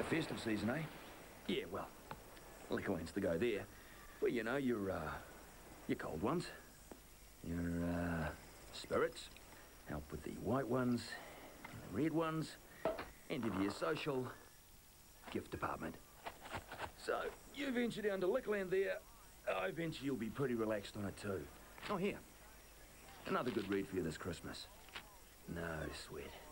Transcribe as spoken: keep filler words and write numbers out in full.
Festive season, eh? Yeah, well, Liquorland's the go there. Well, you know, your, uh, your cold ones, your, uh, spirits, help with the white ones, and the red ones, and into your social gift department. So, you venture down to Liquorland there, I venture you'll be pretty relaxed on it too. Oh, here, another good read for you this Christmas. No sweat.